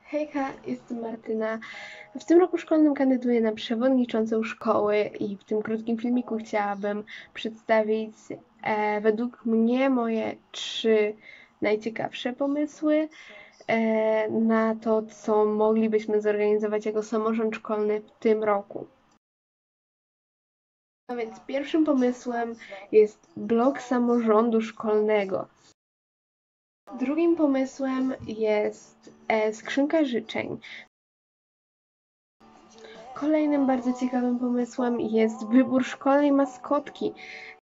Hejka, jestem Martyna. W tym roku szkolnym kandyduję na przewodniczącą szkoły i w tym krótkim filmiku chciałabym przedstawić według mnie moje 3 najciekawsze pomysły na to, co moglibyśmy zorganizować jako samorząd szkolny w tym roku. A więc pierwszym pomysłem jest blok samorządu szkolnego. Drugim pomysłem jest skrzynka życzeń. Kolejnym bardzo ciekawym pomysłem jest wybór szkolnej maskotki.